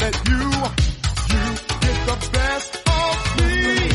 let you get the best of me.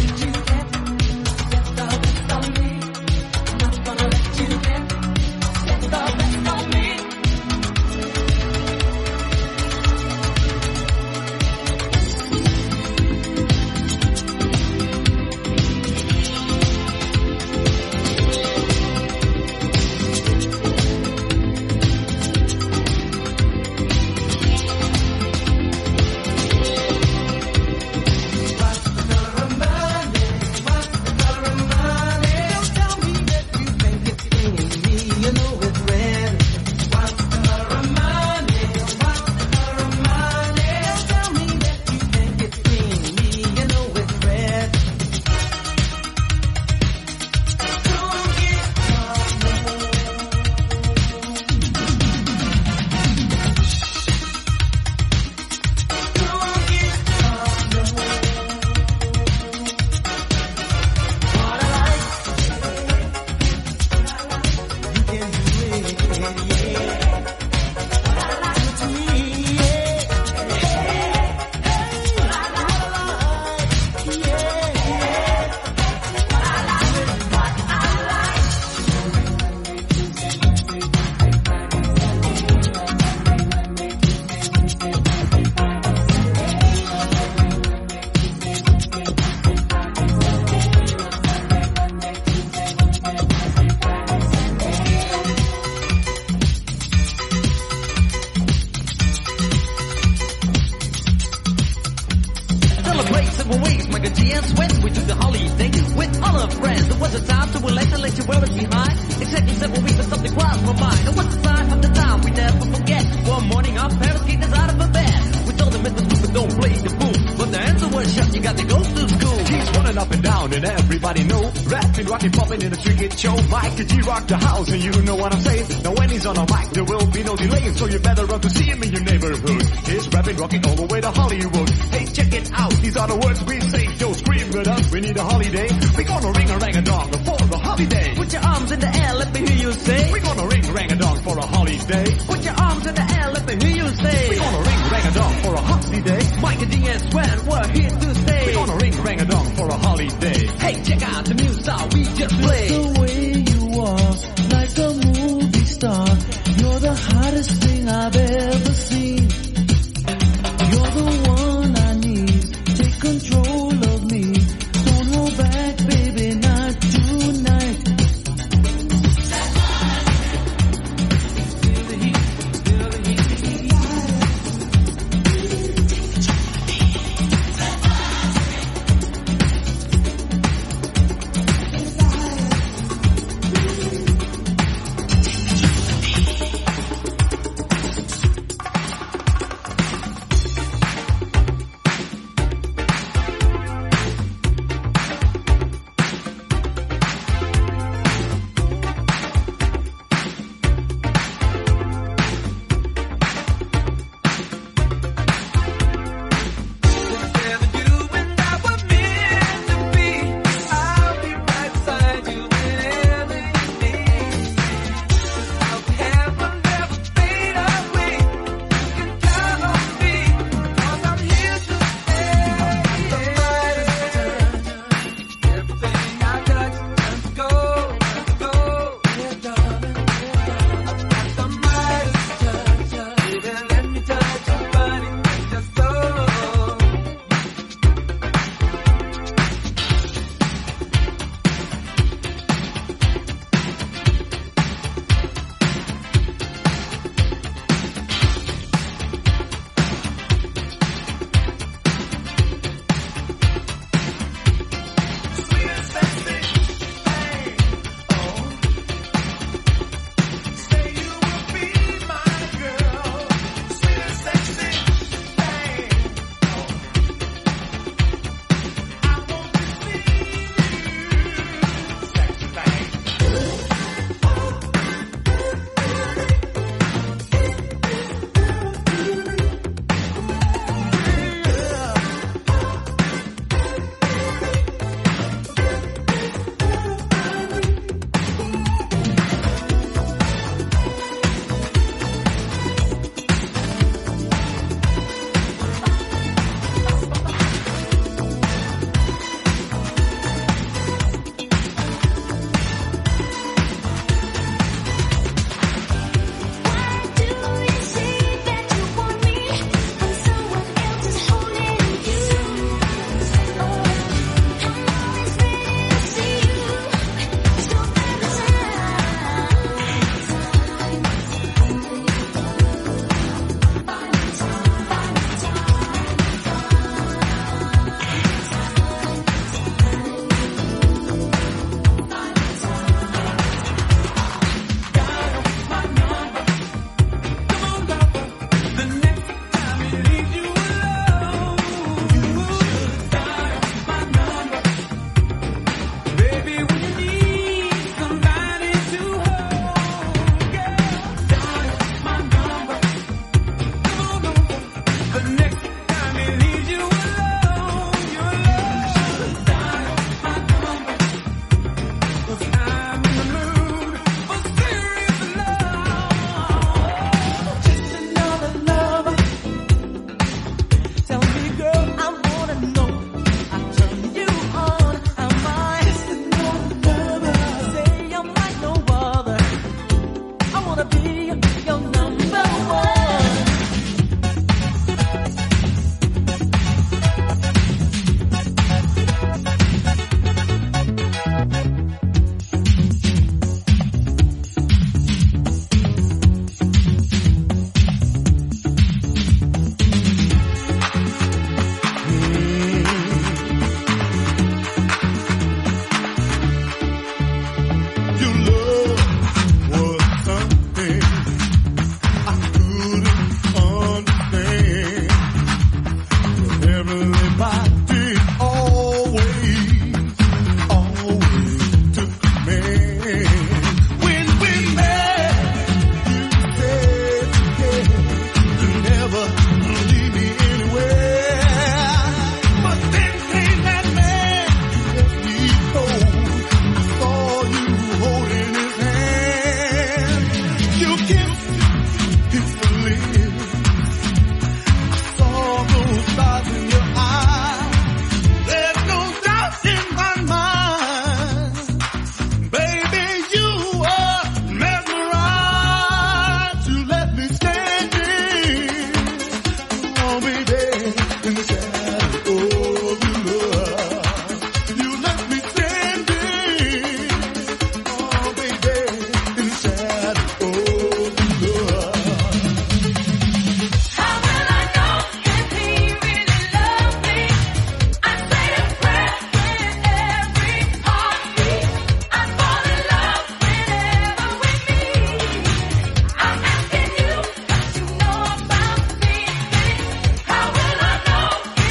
Rock the house and you know what I'm saying. Now when he's on a mic there will be no delay, so you better run to see him in your neighborhood. He's rapping, rocking all the way to Hollywood. Hey, check it out, these are the words we say. Yo, scream with us, we need a holiday. We're gonna ring a rang-a-dong for the holiday. Put your arms in the air, let me hear you say. We're gonna ring rang-a-dong for a holiday. Put your arms in the air, let me hear you say. We're gonna ring rang-a-dong for a holiday. Mike and D and Sven, we're here to stay. We're gonna ring rang-a-dong for a holiday. Hey, check out the new style we just played. The way you are, like a movie star. You're the hottest thing I've ever seen. You're the one I need. Take control of me. Don't hold back, baby, not tonight. Feel the heat, feel the in the shadow of your love. You left me standing, oh baby, in the shadow of your love. How will I know if he really loved me? I say a prayer with every heartbeat. I fall in love whenever we meet. I'm asking you what you know about me. How will I know if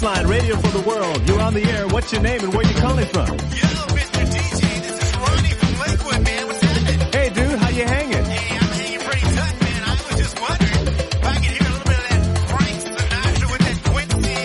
Baseline Radio for the world. You're on the air. What's your name and where you calling from? Yo, Mr. DJ, this is Ronnie from Lakewood, man. What's happening? Hey, dude, how you hanging? Hey, I'm hanging pretty tight, man. I was just wondering if I could hear a little bit of that Frank Sinatra with that Quincy,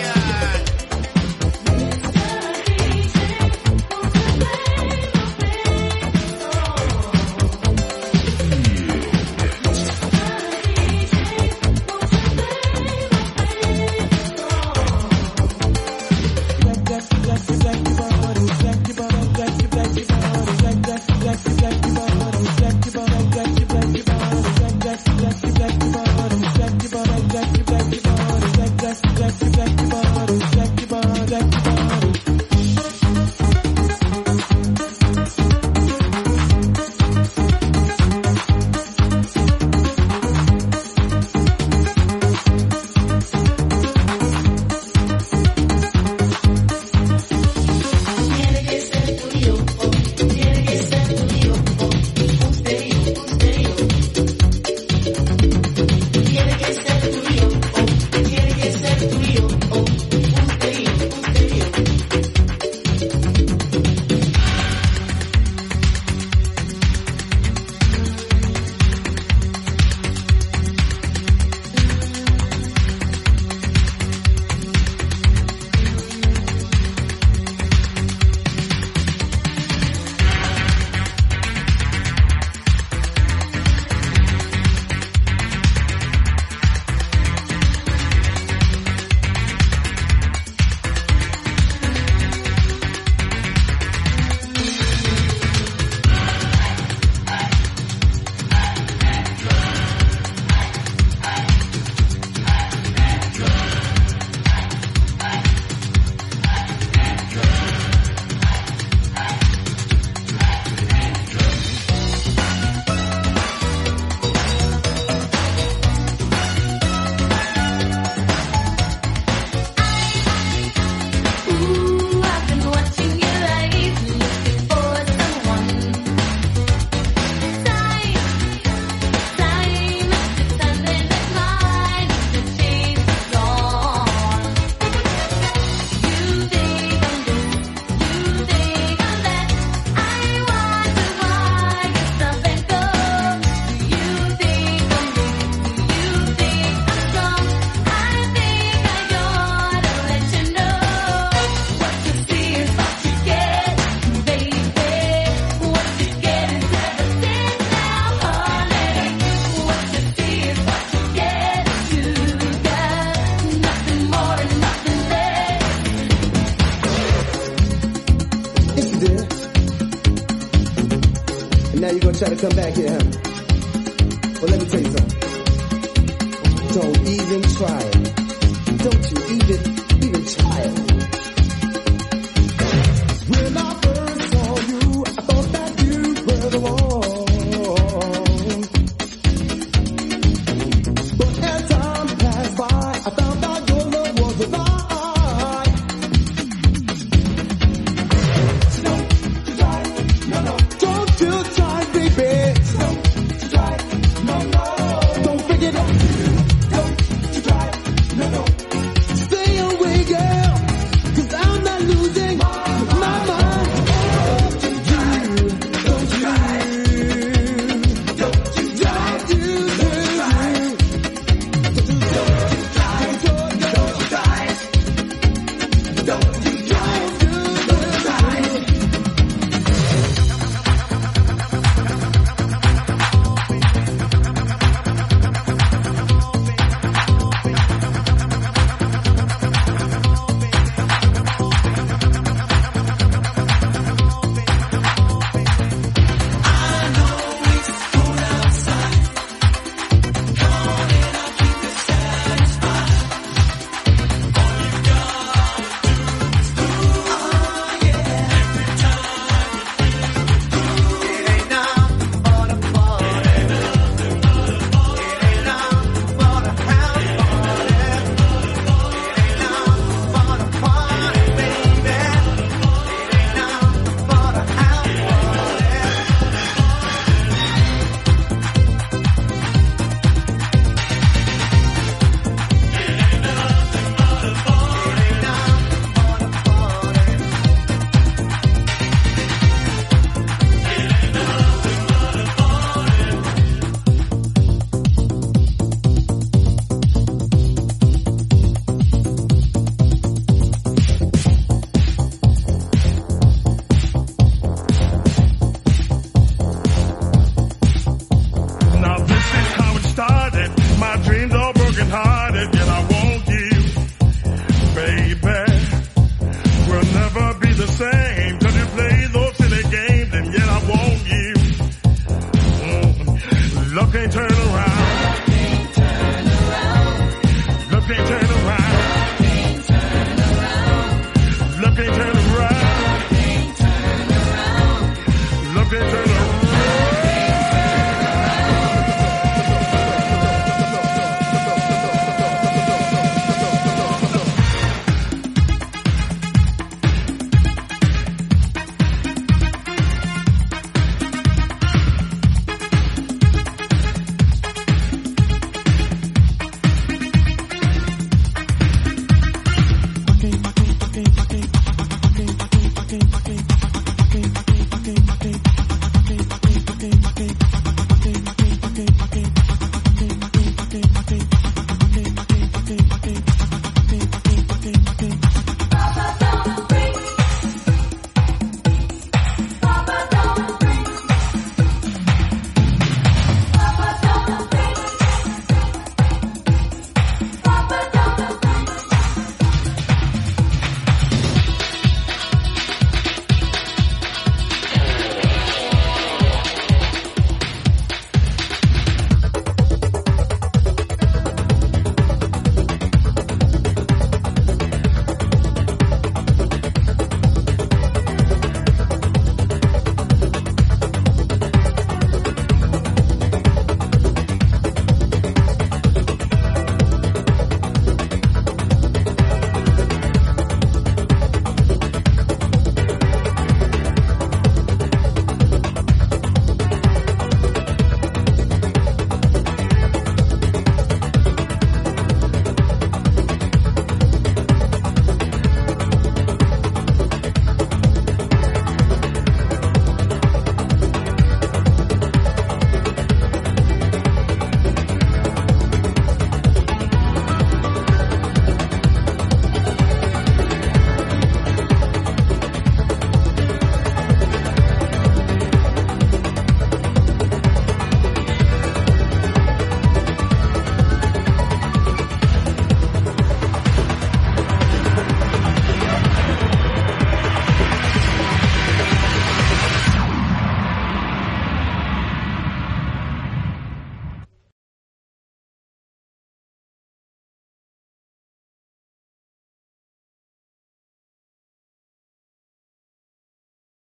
Now you're gonna try to come back here, huh? Well, let me tell you something. Don't even try it. Don't you even try it. When I